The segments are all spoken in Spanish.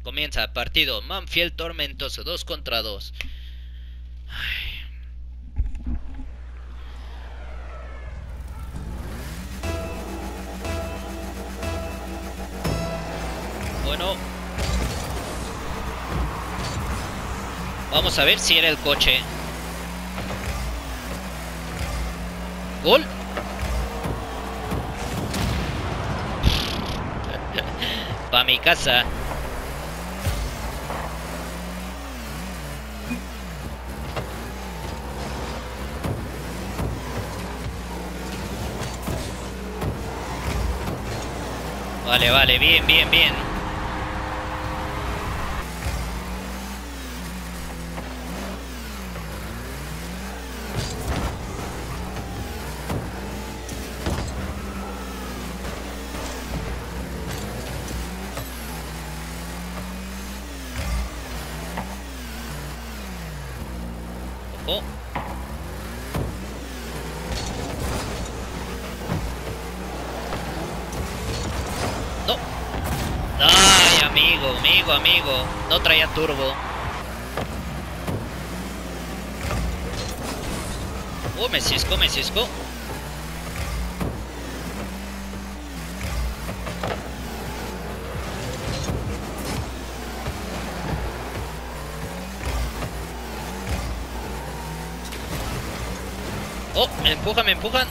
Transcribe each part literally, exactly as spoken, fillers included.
Comienza el partido. Manfield Tormentoso, dos contra dos. Bueno. Vamos a ver si era el coche. Gol. Pa' mi casa. Vale, vale, bien, bien, bien. Ojo. No. Ay, amigo, amigo, amigo. No traía turbo. Oh, me cisco, me cisco. Oh, me empujan, me empujan.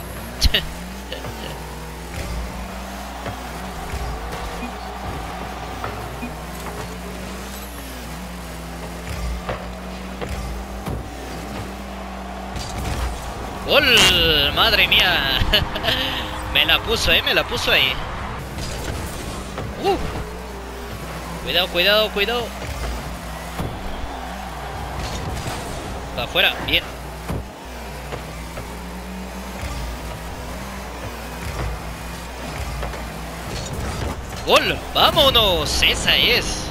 ¡Gol! ¡Madre mía! Me la puso, eh, me la puso ahí. Uh. Cuidado, cuidado, cuidado. Para afuera, bien. ¡Gol! ¡Vámonos! Esa es.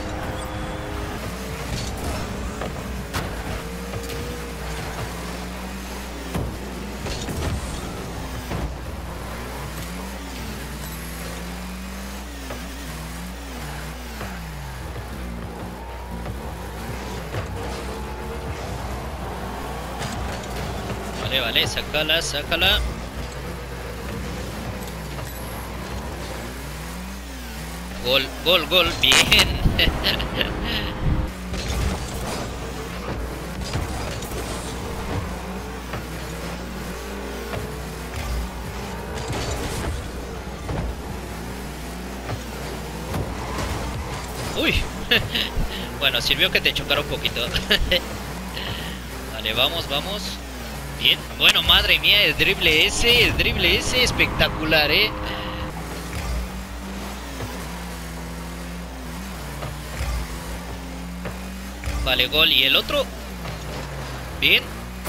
Vale, vale, sácala, sácala. Gol, gol, gol, bien. Uy. Bueno, sirvió que te chocara un poquito. Vale, vamos, vamos. Bien. Bueno, madre mía, el drible ese, el drible ese, espectacular, eh. Vale, gol. ¿Y el otro? Bien.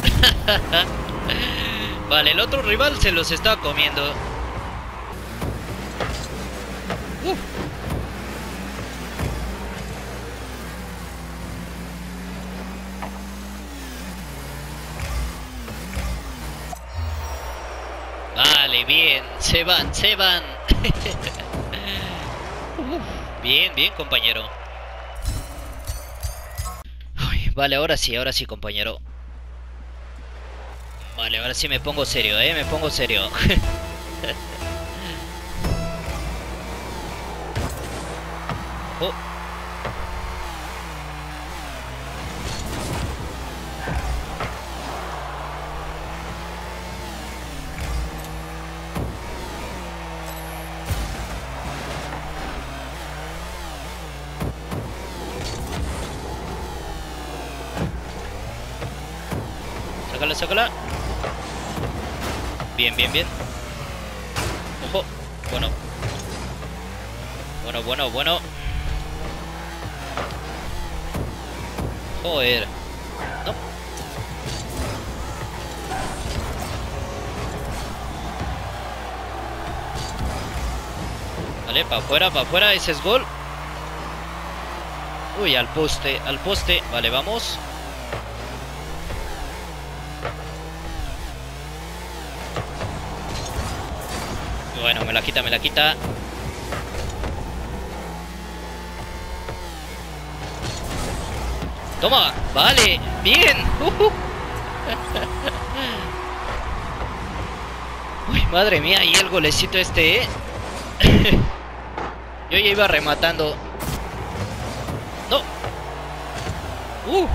Vale, el otro rival se los está comiendo. Uf. Vale, bien. Se van, se van. Uf. Bien, bien, compañero. Uy, vale, ahora sí, ahora sí, compañero. Vale, ahora sí me pongo serio, eh, me pongo serio. Oh. Sácala, sácala. Bien, bien, bien. Ojo. Bueno. Bueno, bueno, bueno. Joder. No. Vale, para afuera, para afuera. Ese es gol. Uy, al poste, al poste. Vale, vamos. Bueno, me la quita, me la quita. Toma, vale, bien. Uh-huh. Uy, madre mía, y el golecito este, ¿eh? Yo ya iba rematando. No. Uh.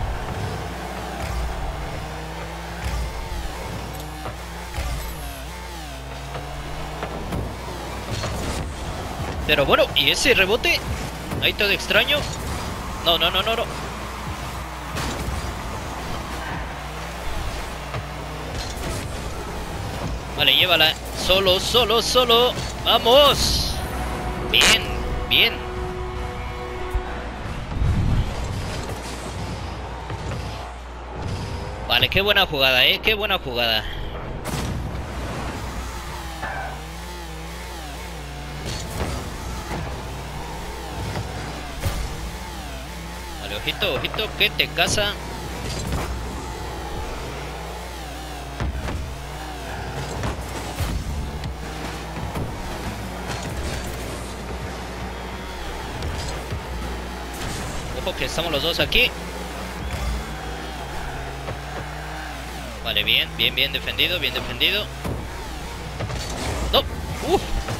Pero bueno, ¿y ese rebote? Ahí todo extraño. No, no, no, no, no. Vale, llévala. Solo, solo, solo. ¡Vamos! Bien, bien. Vale, qué buena jugada, eh. Qué buena jugada. Vale, ojito, ojito, que te casa. Ojo que estamos los dos aquí. Vale, bien, bien, bien defendido, bien defendido. No, uff.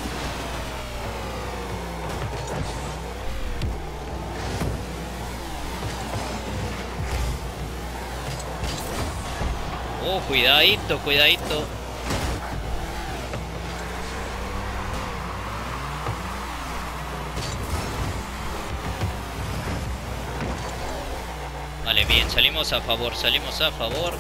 Oh, cuidadito, cuidadito. Vale, bien, salimos a favor, salimos a favor.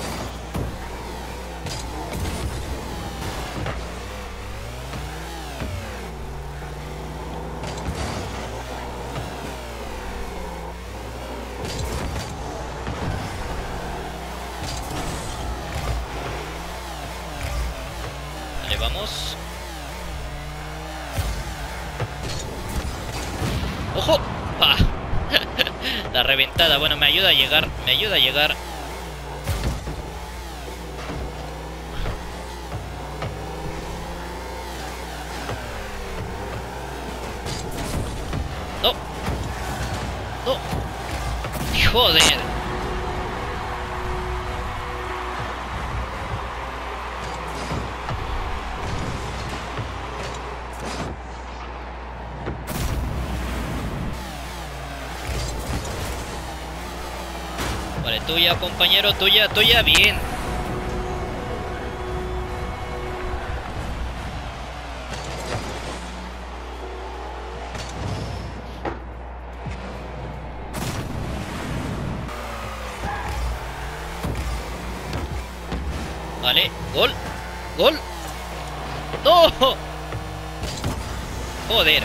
Vale, vamos. ¡Ojo! ¡Ah! La reventada, bueno, me ayuda a llegar, me ayuda a llegar. No. No. Joder. Vale, tuya, compañero, tuya, tuya, bien. Vale, gol, gol. ¡No! Joder.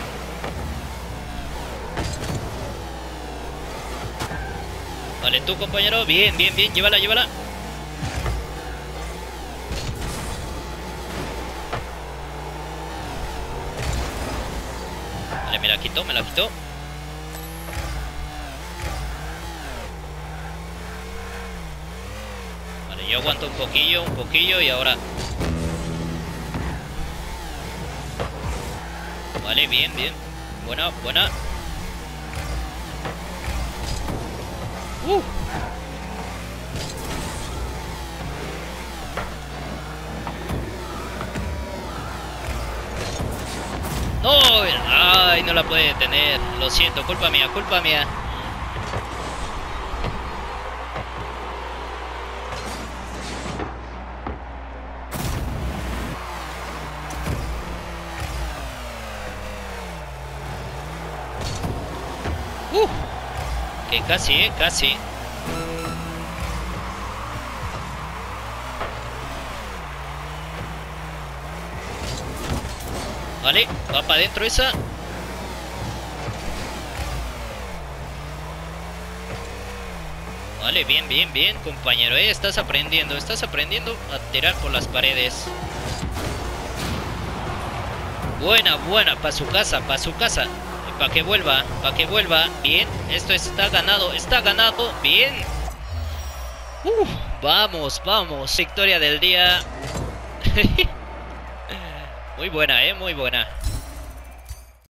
Vale, tú, compañero, bien, bien, bien, llévala, llévala. Vale, me la quitó, me la quitó. Vale, yo aguanto un poquillo, un poquillo y ahora... Vale, bien, bien. Buena, buena. Uh. No, ay, no la puede detener. Lo siento, culpa mía, culpa mía. Uh, que casi, eh, casi. Vale, va para adentro esa. Vale, bien, bien, bien, compañero. Eh, estás aprendiendo, estás aprendiendo a tirar por las paredes. Buena, buena, para su casa, para su casa. Para que vuelva, para que vuelva. Bien, esto está ganado, está ganado. Bien. Uf, vamos, vamos. Victoria del día. Muy buena, eh, muy buena.